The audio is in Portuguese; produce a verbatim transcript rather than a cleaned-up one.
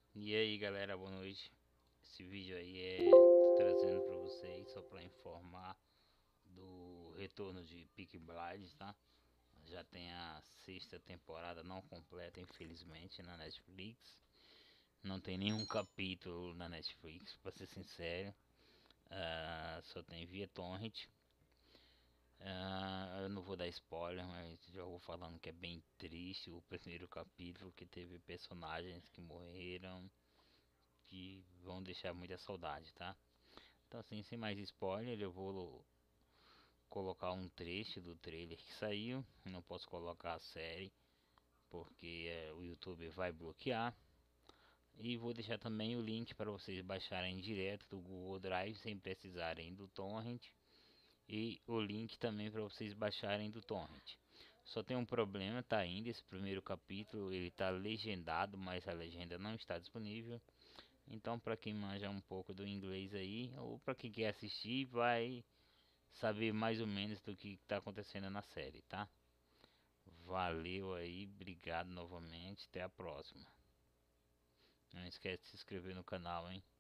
E aí galera, boa noite. Esse vídeo aí é trazendo para vocês só para informar do retorno de Peaky Blinders, tá? Já tem a sexta temporada não completa, infelizmente, na Netflix. Não tem nenhum capítulo na Netflix, para ser sincero. Uh, só tem via torrent. Uh, eu não vou dar spoiler, mas já vou falando que é bem triste o primeiro capítulo, que teve personagens que morreram, que vão deixar muita saudade, tá? Então assim, sem mais spoiler, eu vou colocar um trecho do trailer que saiu. Não posso colocar a série porque é, o YouTube vai bloquear. E vou deixar também o link para vocês baixarem direto do Google Drive sem precisarem do torrent. E o link também para vocês baixarem do torrent. Só tem um problema, tá ainda esse primeiro capítulo, ele tá legendado, mas a legenda não está disponível. Então, para quem manja um pouco do inglês aí, ou para quem quer assistir, vai saber mais ou menos do que está acontecendo na série, tá? Valeu aí, obrigado novamente, até a próxima. Não esquece de se inscrever no canal, hein?